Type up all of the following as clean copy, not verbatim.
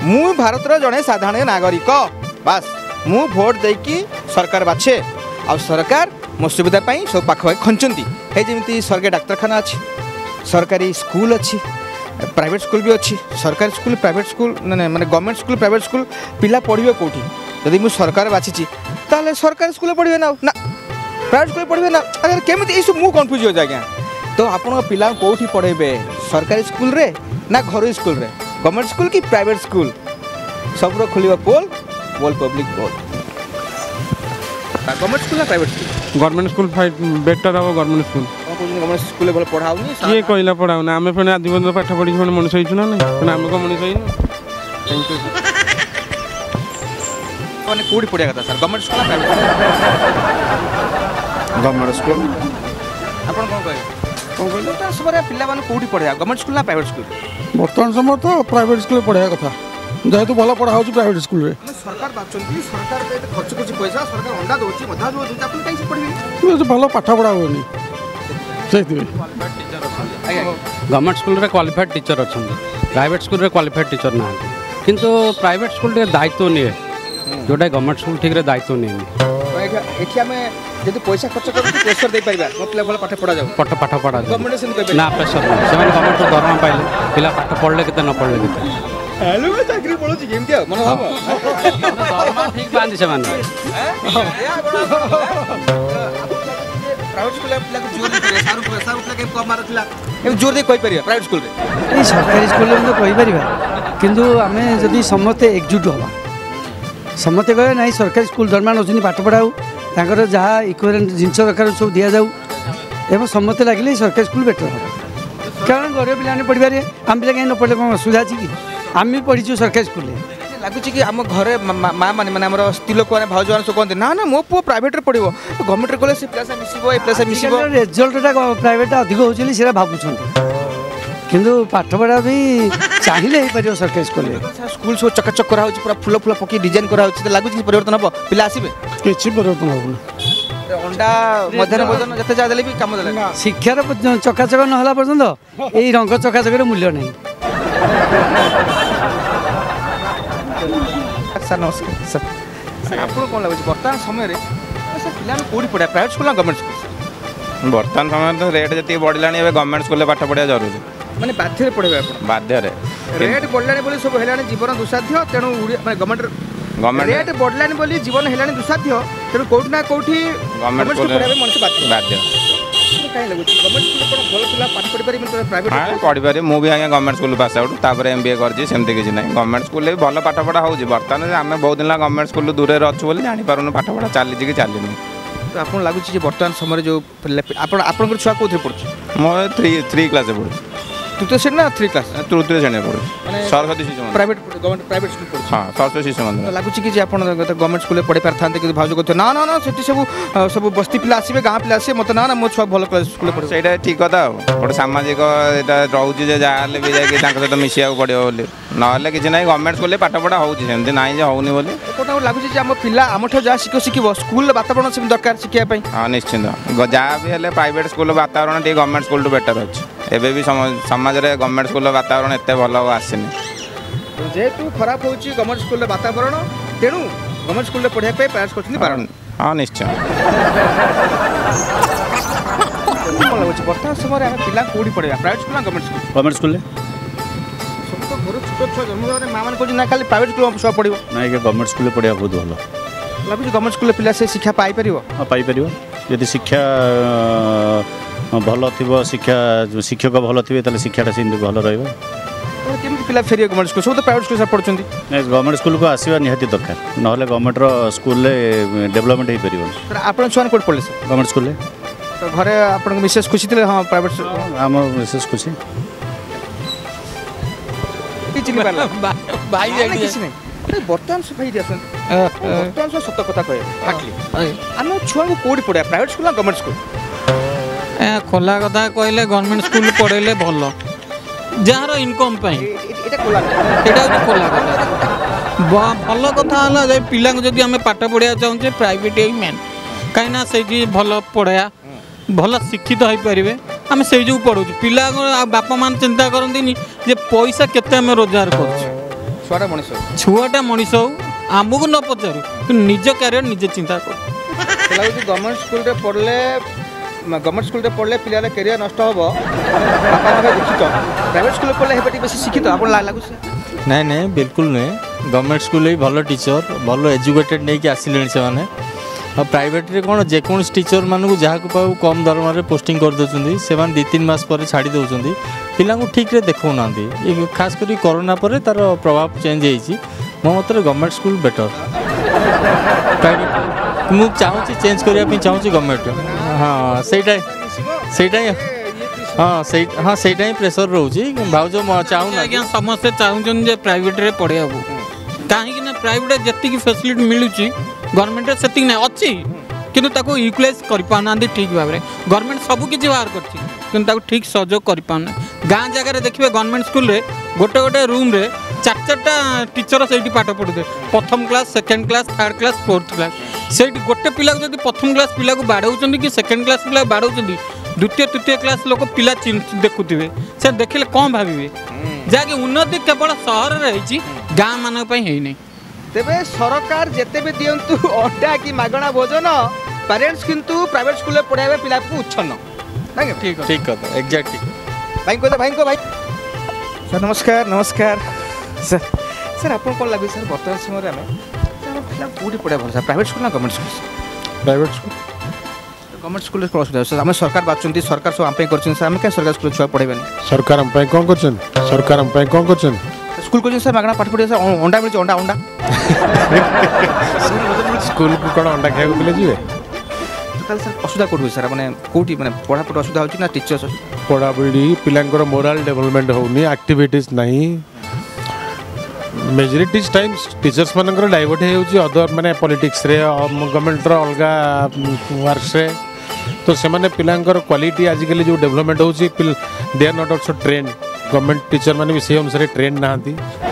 मु भारतर जड़े साधारण नागरिक बास मु भोट देकी सरकार बाछे आ सरकार मो सुविधापी सब पाखा खंचती है जमी सरकारी डाक्तखाना अच्छी सरकारी स्कूल अच्छी प्राइवेट स्कूल भी अच्छी सरकारी स्कूल प्राइवेट स्कूल माने गवर्नमेंट स्कूल प्राइवेट स्कूल पिला पढ़े कौटी जदि मुझे सरकार बाछी ताले सरकारी स्कूल पढ़े ना प्राइवेट स्कूल पढ़े ना अगर केमी सब मुझे कन्फ्यूज हो आज्ञा तो आपण पिला कौटी पढ़ेबे सरकारी स्कूल रे ना घर स्कूल रे गवर्नमेंट स्कूल कि प्राइवेट स्कूल सब खोल पोल पोल पब्लिक पोल गवर्नमेंट स्कूल ना private school government school better हम गवर्नमेंट स्कूल गवर्नमेंट स्कूल भल पढ़ाऊनी किए कहला पढ़ाऊना आम फिर आजीवन पाठ पढ़ी मनीष होइछु ना नहीं आम को मनीष होइनु थैंक यू माने कोडी पढ़िया कथा सर गवर्नमेंट स्कूल ना प्राइवेट गवर्नमेंट स्कूल आपण कोन कहै तो सबरे पिला माने कोडी पढ़िया गवर्नमेंट स्कूल ना प्राइवेट स्कूल बर्तमान समय तो प्राइवेट स्कूल पढ़ाया कथा जेहेतु भल पढ़ा हो प्राइवेट स्कूल रे सरकार बाचंती सरकार पे खर्च कुछ पैसा सरकार अंडा दोची मधा दो आपण काई से पढ़बे भल पाठ पढ़ा होनी गवर्नमेंट स्कूल रे क्वालिफाइड टीचर अच्छा प्राइवेट स्कूल रे क्वालिफाइड टीचर ना किंतु प्राइवेट स्कूल रे दायित्व निए जोटा गवर्नमेंट स्कूल ठीक रे दायित्व निए एठी हमें जदि पैसा खर्च कर प्रेशर दे परिबा मो पिला भल पाठ पढ़ा जाऊ पाठ पढ़ा गवर्नमेंट से कहबे ना प्रेशर से गवर्नमेंट रो दरमा पाइले पिला पाठ पढ़ले केते न पढ़ले केते हेलो में चाकरी पड़ो छी केमती मन हम दरमा ठीक बांधी से मान प्राइवेट स्कूल पिला को जोर दे सारू पैसा उठला के कम मारथिला ए जोर दे कहि परिबा प्राइवेट स्कूल रे ए सरकारी स्कूल में तो कहि परिबा किंतु आमे जदी समते एकजुट होला समते कहे नहीं सरकारी स्कूल दरमा नछनी पाठ पढ़ाऊ तांकर जहाँ इक्विवेलेंट जिनस दरकार सब दिया जाऊ एवं समते लगे सरकारी स्कूल बेटर हम कारण गरीब पिला पढ़े आम पिला कहीं न पढ़े कौन असुविधा अच्छी कि आम भी पढ़ीचु सरकारी स्कूल लगुच कि आम घरे माँ मैंने आम स्त्री लोक मैंने भाज मैंने सब कहते ना ना मो पु प्राइवेट पढ़ो गवर्नमेंट कले से प्लस मिसिबो ए प्लस मिसिबो रिजल्टा प्राइवेट अधिक होचली सेरा भाबुछन किंतु पाठ पढ़ा भी चाहिए हो पार सरकारी स्कूल स्कूल सब चकाचक करा पूरा फूल फूल पकई डिजाइन करा लगुच कि परिवर्तन हम पिला आसबे किसी परिवर्तन होना अंडा मध्याह्न भोजन जिते जहाँ देले भी काम देले शिक्षार चकाचक ना पर्यंत यही रंग चकाचक मूल्य नहीं सर नमस्कार सर आपको कौन लगे बर्तमान समय सर पिला कौटी पढ़ा प्राइवेट स्कूल ना गवर्नमेंट स्कूल बर्तमान समय तो रेट जी बढ़ला गवर्नमेंट स्कूल पाठ पढ़ा जरूरी माने बाध्य पढ़े बाध्य रेट बढ़लानी बोली सब है जीवन दुसाध्य तेणु गवर्नमेंट रेट बढ़लानी बोली जीवन है दुसाध्य तेणु कौटी ना कौटी गवर्नमेंट स्कूल मनुष्य बाध्य पढ़ी पारे मुझे आज्ञा गवर्नमेंट स्कूल पास आउट तापर MBA करमती किसी ना गवर्नमेंट स्कूल भी भल पाठ पढ़ा हो बर्तमान आम बहुत दिन गवर्नमेंट स्कूल दूर अच्छु बोली जापार पाठ पढ़ा चली कि चलनी तो आपको लगुच बर्तमान समय जो आप छुआ कौन पढ़ुच्छे मो 3 क्लास पढ़ू तृतीय श्रेणी ना 3 क्लास तृतीय श्रेणी पढ़ू सरस्वती शिशु मंदिर प्राइवेट गवर्नमेंट प्राइवेट स्कूल पढ़ू हाँ सरस्वती शिशु मंदिर लगुच कि आप गवर्नमेंट स्कूल पढ़ी पारि था कि भाज कहते ना ना ना से सब बस्ती पिला आसबे गाँ पिला आसे मत ना ना मो छुआ भल स्कूल पढ़े से ठीक कथा गोटे सामाजिक रोचे जहाँ भी जाकि सहित मिसिया पड़ो बोली ना कि ना गवर्नमेंट स्कूल पाठ पढ़ा होमती ना होनी बोली लगुच आम पिला आम जहाँ शिखो स्कूल वातावरण से दरकार शिखापी हाँ निश्चिंत जहाँ भी है प्राइवेट स्कूल वातावरण टी गवर्नमेंट स्कूल टू बेटर अच्छे एबे भी समाज रे गवर्नमेंट स्कूल वातावरण एत भल आसनी जेहेतु खराब हो गवर्नमेंट स्कूल वातावरण तेणु गवर्नमेंट स्कूल पढ़ाई प्रयास कर हाँ निश्चय बर्तमान समय पिला कौटी पढ़ा प्राइवेट स्कूल ना गवर्नमेंट स्कूल सब तो घर छोट छुआ जन्म माँ मैंने ना खाली प्राइवेट स्कूल छुआ पढ़ो ना गवर्नमेंट स्कूल पढ़ा बहुत भल लगुच गवर्नमेंट स्कूल पिला से शिक्षा पाइपर हाँ पाइपर यदि शिक्षा भल थी शिक्षा शिक्षक भल थे शिक्षाटा से भल केमी पिला फेर गवर्नमेंट स्कूल सब तो प्राइवेट स्कूल पढ़ुं गवर्नमेंट स्कूल को आसवा निहाती दरकार ना गवर्नमेंट स्कूल डेवलपमेंट हो पार आप छुआ कौट पढ़े गवर्नमेंट स्कूल तो घरे आप मिसेस खुशी थे हाँ प्राइवेट आम मिसेस खुशी बर्तमान भाई बर्तमान सत कथा कहे आम छुआ कौटी पढ़ा प्राइवेट स्कूल ना गवर्नमेंट स्कूल खोला कथा कहले गवर्नमेंट स्कूल पढ़ेले भल जार इनकम खोला कथा भल कथा है पिला जब आम पाठ पढ़ा चाहूँचे प्राइवेट ही मेन कहीं से भल पढ़ा भल शिक्षित हो पारे आम से जो पढ़ू पिला बापा मान चिंता करती जे पैसा केते आम रोजगार कर ଛୁଆଟା ମଣିଷ ଛୁଆଟା ମଣିଷ ହଉ ଆମକୁ ନ ପଚାରୁ କିନ୍ତୁ ନିଜ କ୍ୟାରିୟର ନିଜେ ଚିନ୍ତା କରୁ। ଲାଗୁଛି ଗଭର୍ଣ୍ଣମେଣ୍ଟ ସ୍କୁଲରେ ପଢ଼ିଲେ ପିଲାର କ୍ୟାରିୟର ନଷ୍ଟ ହେବ ବାପା ମା ଦୁଃଖିତ ପ୍ରାଇଭେଟ ସ୍କୁଲରେ ପଢ଼ିଲେ ହେବେ ଟିକେ ବେଶୀ ଶିକ୍ଷିତ ଆପଣ ଲାଗୁଛି? ନାଇଁ ନାଇଁ ବିଲକୁଲ ନୁହେଁ ଗଭର୍ଣ୍ଣମେଣ୍ଟ ସ୍କୁଲରେ ବି ଭଲ ଟିଚର ଭଲ ଏଜୁକେଟେଡ଼ ନେଇକି ଆସିଲେଣି ସେମାନେ ଆଉ ପ୍ରାଇଭେଟରେ କ'ଣ ଯେକୌଣସି ଟିଚର ମାନଙ୍କୁ ଯାହାକୁ ପାଉ କମ୍ ଦରମାରେ ପୋଷ୍ଟିଂ କରିଦେଉଛନ୍ତି ସେମାନେ 2-3 ମାସ ପରେ ଛାଡ଼ି ଦେଉଛନ୍ତି ପିଲାଙ୍କୁ ଠିକ୍ରେ ଦେଖାଉନାହାନ୍ତି ଖାସ୍ କରି କରୋନା ପରେ ତା'ର ପ୍ରଭାବ ଚେଞ୍ଜ ହେଇଛି ମୋ ମତରେ ଗଭର୍ଣ୍ଣମେଣ୍ଟ ସ୍କୁଲ ବେଟର ପ୍ରାଇଭେଟ ମୁଁ ଚାହୁଁଛି ଚେଞ୍ଜ କରିବା ପାଇଁ ଚାହୁଁଛି ଗଭର୍ଣ୍ଣମେଣ୍ଟ ହଁ ସେଇଟା ସେଇଟା ହିଁ ପ୍ରେସର ରହୁଛି ଭାଉଜ ଚାହୁଁନା ଆଜ୍ଞା ସମସ୍ତେ ଚାହୁଁଛନ୍ତି ଯେ ପ୍ରାଇଭେଟରେ ପଢ଼େଇବାକୁ କାହିଁକି ନା ପ୍ରାଇଭେଟରେ ଯେତିକି ଫ୍ୟାସିଲିଟି ମିଳୁଛି ଗଭର୍ଣ୍ଣମେଣ୍ଟରେ ସେତିକି ନାହିଁ ଅଛି କିନ୍ତୁ ତାକୁ ୟୁଟିଲାଇଜ୍ କରିପାରୁନାହାନ୍ତି ଠିକ୍ ଭାବରେ ଗଭର୍ଣ୍ଣମେଣ୍ଟ ସବୁ କିଛି ବାହାର କରିଛି କିନ୍ତୁ ତାକୁ ଠିକ୍ ସହଯୋଗ କରିପାରୁନାହିଁ ଗାଁ ଜାଗାରେ ଦେଖିବେ ଗଭର୍ଣ୍ଣମେଣ୍ଟ ସ୍କୁଲରେ ଗୋଟେ ରୁମ୍ରେ 4-4ଟା ଟିଚର ସେଇଠି ପାଠ ପଢ଼ୁଥିବେ ପ୍ରଥମ class second class third class fourth class ସେଇଠି ଗୋଟେ ପିଲାକୁ ଯଦି ପ୍ରଥମ କ୍ଲାସ୍ ପିଲାକୁ ବାଡ଼ଉଛନ୍ତି କି ସେକେଣ୍ଡ କ୍ଲାସ୍ ପିଲାକୁ ବାଡ଼ଉଛନ୍ତି ଦ୍ୱିତୀୟ ତୃତୀୟ କ୍ଲାସ୍ ଲୋକ ପିଲା ଦେଖୁଥିବେ ସେ ଦେଖିଲେ କ'ଣ ଭାବିବେ ଯାହାକି ଉନ୍ନତି କେବଳ ସହରରେ ହେଇଛି ଗାଁ ମାନଙ୍କ ପାଇଁ ହେଇନି। ତେବେ ସରକାର ଯେତେ ବି ଦିଅନ୍ତୁ ଅଣ୍ଡା କି ମାଗଣା ଭୋଜନ ପ୍ୟାରେଣ୍ଟସ୍ କିନ୍ତୁ ପ୍ରାଇଭେଟ ସ୍କୁଲରେ ପଢ଼ାଇବା ପିଲାକୁ ଉଚ୍ଛନ୍ନ ଠିକ୍ କଥା ଏକ୍ଜାକ୍ଟ ଠିକ୍ ଭାଇ କହିଲେ ଭାଇଙ୍କ ଭାଇ ସାର୍ ନମସ୍କାର ସାର୍ ସାର୍ ଆପଣ କ'ଣ ଲାଗୁଛି ସାର୍ ବର୍ତ୍ତମାନ ସମୟରେ ଆମେ ପିଲା କେଉଁଠି ପଢ଼ିବା ଭଲ ସାର୍ ପ୍ରାଇଭେଟ ସ୍କୁଲ ନା government school? Private school government ସ୍କୁଲରେ କ'ଣ ଅସୁବିଧା ଅଛି ଆମେ ସରକାର ବାଛୁଛନ୍ତି ସରକାର ସବୁ ଆମ ପାଇଁ କରିଛନ୍ତି ସାର୍ ଆମେ କାହିଁ ସରକାର ସ୍କୁଲ ଛୁଆ ପଢ଼େଇବାନି? ସରକାର ଆମ ପାଇଁ କ'ଣ କରୁଛନ୍ତି ସ୍କୁଲ କରିଛନ୍ତି ସାର୍ ମାଗଣା ପାଠ ପଢ଼ିବା ସାର୍ ଅଣ୍ଡା ମିଳୁଛି ଅଣ୍ଡା ସ୍କୁଲକୁ କ'ଣ ଅଣ୍ଡା ଖାଇବାକୁ ପିଲା ଯିବେ? ତାହେଲେ ସାର୍ ଅସୁବିଧା କେଉଁଠି ହୁଏ ସାର୍ ମାନେ କେଉଁଠି ମାନେ ପଢ଼ାପଢ଼ି ଅସୁବିଧା ହେଉଛି ନା ଟିଚର୍ସ ପଢ଼ାପଢ଼ି ପିଲାଙ୍କର ମୋରାଲ ଡେଭଲପମେଣ୍ଟ ହେଉନି ଆକ୍ଟିଭିଟିଜ୍ ନାହିଁ मेजोरिटी टाइम टीचर्स मानकर डाइवर्ट हो अदर माने पॉलिटिक्स रे गवर्नमेंट अलगा वर्क्स रे तो से माने पिलांकर क्वालिटी आजिकल जो डेवलपमेंट होची they are not also train government teacher माने भी से अनुसार ट्रेन नाहंती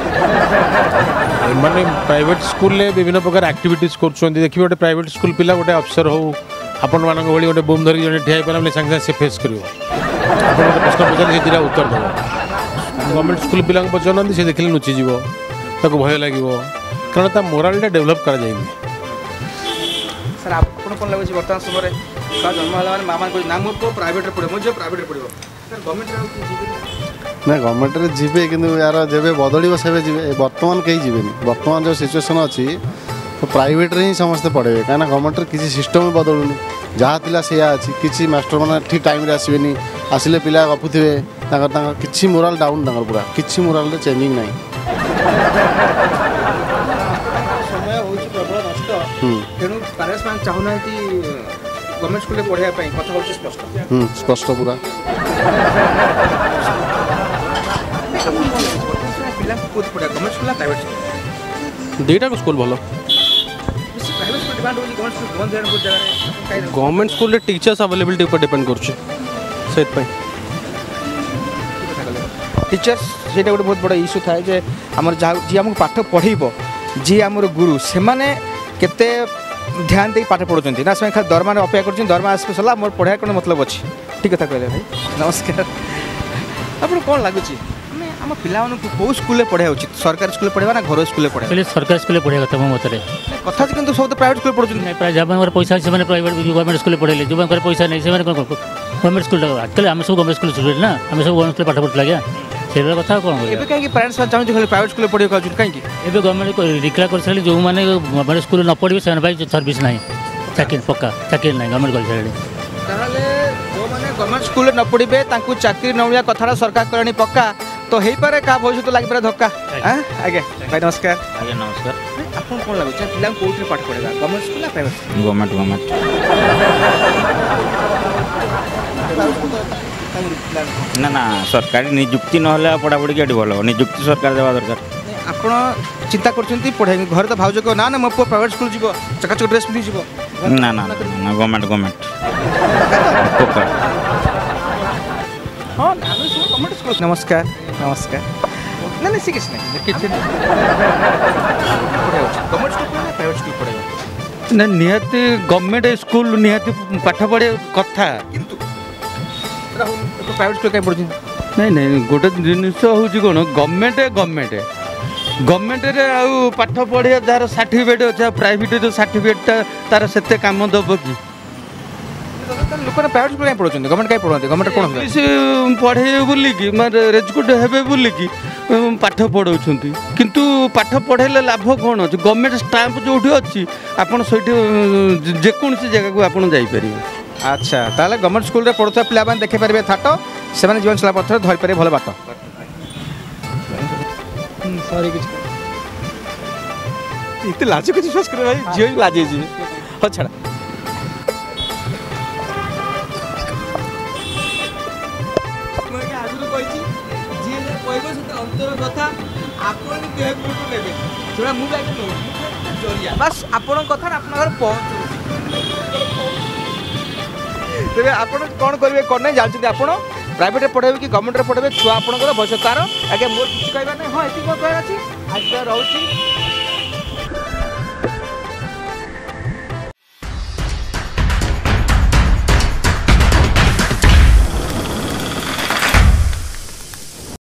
माने प्राइवेट स्कूल ले विभिन्न प्रकार एक्टिविटीज करछोंदी देखि गोटे प्राइवेट स्कूल पिला गोटे अफसर हो आपण मानक भली गोटे बम धरी जने ठिया पला माने संग से फेस करियो आपण गोटे प्रश्न पचार से दिरा उत्तर दो गवर्नमेंट स्कूल पिला पचारना से देखले नुची जीवो ताको भय लागिवो कारण ता मोरालिटी डेवलप करा जाइनी सर आपण कोन लागो वर्तमान समय रे का जन्म होला माने मामा को नाम को प्राइवेट रे पड़े मुझे प्राइवेट रे पड़िबो सर गवर्नमेंट रे ना गवर्नमेंट रे जीवे किंतु यार जेबे बदलिबो सेबे जीवे वर्तमान कहीं जीवेनी वर्तमान जो सिचुएशन अछि तो प्राइवेट रे ही समस्त पढ़ेबे काना गवर्नमेंट रे किसी सिस्टम बदलुनी जहाँ थिला सेया अछि किछि मास्टर माने ठीक टाइम रे आसीबेनी आसिले पिला गपुथिबे तांकर किछि मोरल डाउन तांकर पूरा किछि मोरल रे चेंजिंग नाही समय होछि प्रबल नष्ट तेनु पेरेंट्स मान चाहुनांती गवर्नमेंट स्कूल रे पढ़िया पई कथा होछि स्पष्ट स्पष्ट पूरा पिला को पढ़िया गवर्नमेंट स्कूल प्राइवेट स्कूल दुईटा स्कूल भलो प्राइवेट स्कूल डिमांड होछि गवर्नमेंट स्कूल बंद जाने को जगह गवर्नमेंट स्कूल रे टीचर्स अवेलेबिलिटी ऊपर डिपेंड करछ सेत पई टीचर्स सेटा गोटे बहुत बड़ा इश्यू थाए जे आमर जी आमको पाठ पढ़ेब जी आमर गुरु से माने केते ध्यान दे पाठ पढ़ुचंती ना से खाली दरमा अपेक्षा कर दरमा आस सला मोर पढ़ाया कोन मतलब अछि ठीक कथा कहले भाई नमस्कार आपन कोन लागुची हमें हम पिला को स्कूल पढ़ा उचित सरकारी स्कूल पढ़ा ना घर स्कूल पढ़ा पहले सरकारी स्कूल पढ़ा कथा मो मतरे कथा किंतु सब तो प्राइवेट स्कूल पढ़ुचंती प्राय जब पैसा से प्राइवेट गवर्नमेंट स्कूल पढ़ेले जो पैसा नहीं से गवर्नमेंट स्कूल आजकल आम सब गवर्नमेंट स्कूल स्टूडेंट ना आम सब गवर्नमेंट स्कूल पाठ पढ़ुला क्या से कथा कौन एबे काहे पेरेंट्स चाहू खाली प्राइवेट स्कूल पढ़ियो काजू काहे एबे गवर्नमेंट डिक्लेयर कर सारे जो माने गवर्नमेंट स्कूल न पढ़िबे से भाई सर्विस नहीं चाकरी पक्का चाकरी नहीं गवर्नमेंट कर सारे ताले जो माने गवर्नमेंट स्कूल न पढ़िबे तांकू चाकरी नउया कथारा सरकार करणी पक्का तो हेई पारे का भविष्य लागि पारे धक्का हां आगे भाई नमस्कार आगे नमस्कार आपन कोन लागो छ पिला कोठी पाठ पढ़ेगा गवर्नमेंट स्कूल ना प्राइवेट गवर्नमेंट ना ना सरकारी नियुक्ति ना पढ़ापढ़ी के भल नियुक्ति सरकार देवा दरकार आपण चिंता करछंती पढ़ाई घर तो भाउज को ना ना मो प्राइवेट स्कूल जीवो चकाचक ड्रेस पिंधि जीवो ना ना गवर्नमेंट हां नामे सब गवर्नमेंट स्कूल नमस्कार नमस्कार ना ना सिकिस नहीं किछ नहीं गवर्नमेंट स्कूल ना प्राइवेट स्कूल पढ़ेगा ना निहाती गवर्नमेंट स्कूल निहाती पाठ पढ़े कथा किंतु प्राइवेट स्कूल कहीं पढ़ुछन नहीं नहीं गोटे जिनिस हूँ कौन गवर्नमेंट ଗଭର୍ଣ୍ଣମେଣ୍ଟରେ ଆଉ ପାଠ ପଢ଼ିବା ଯାହାର ସାର୍ଟିଫିକେଟ୍ ଅଛି ଆଉ ପ୍ରାଇଭେଟରେ ସାର୍ଟିଫିକେଟ୍ଟା ତାର ସେତେ କାମ ଦେବ କି? ଲୋକମାନେ ପ୍ରାଇଭେଟ୍ ସ୍କୁଲ କାଇଁ ପଢ଼ୁଛନ୍ତି ଗଭର୍ଣ୍ଣମେଣ୍ଟ କାଇଁ ପଢ଼ନ୍ତି ଗଭର୍ଣ୍ଣମେଣ୍ଟ କ'ଣ ଇଂଲିଶ ପଢ଼େଇବେ ବୋଲିକି ମାନେ ରେଜୁକେଟ୍ ହେବେ ବୋଲିକି ପାଠ ପଢ଼ଉଛନ୍ତି କିନ୍ତୁ ପାଠ ପଢ଼େଇଲେ ଲାଭ କ'ଣ ଅଛି? ଗଭର୍ଣ୍ଣମେଣ୍ଟ ଷ୍ଟାମ୍ପ ଯେଉଁଠି ଅଛି ଆପଣ ସେଇଠି ଯେକୌଣସି ଜାଗାକୁ ଆପଣ ଯାଇପାରିବେ। ଆଚ୍ଛା ତାହେଲେ ଗଭର୍ଣ୍ଣମେଣ୍ଟ ସ୍କୁଲରେ ପଢ଼ୁଥିବା ପିଲାମାନେ ଦେଖିପାରିବେ ଥାଟ ସେମାନେ ଜୀବନଶୈଳୀ ପଥରେ ଧରିପାରିବେ ଭଲ ବାଟ। ସରି କିଛି ଏତେ ଲାଜ କିଛି ବିଶ୍ୱାସ କରିବେ ଭାଇ ଝିଅ ବି ଲାଜ ହେଇଯିବେ। ହଉ ଛାଡ଼ ଆଗରୁ କହିଛି ଯିଏ ଯାହା କହିବ ସେତେ ଅନ୍ତର କଥା ଆପଣ ଦେହକୁ ନେବେ ସେଟା ମୁଁ ଆগে ଜରିଆ ବାସ୍ ଆପଣଙ୍କ କଥା ଆପଣଙ୍କର ପହଞ୍ଚୁ। ତେବେ ଆପଣ କ'ଣ କରିବେ କ'ଣ ନାହିଁ ଜାଣିଛନ୍ତି ଆପଣ ପ୍ରାଇଭେଟରେ ପଢ଼େଇବେ କି ଗଭର୍ଣ୍ଣମେଣ୍ଟରେ ପଢ଼େଇବେ ଛୁଆ ଆପଣଙ୍କର ଭବିଷ୍ୟତ ତାର ଆଜ୍ଞା ମୋର କିଛି କହିବାର ନାହିଁ। ହଁ ଏତିକି ମୋର କହିବାର ଅଛି ଆଜି ରହୁଛି।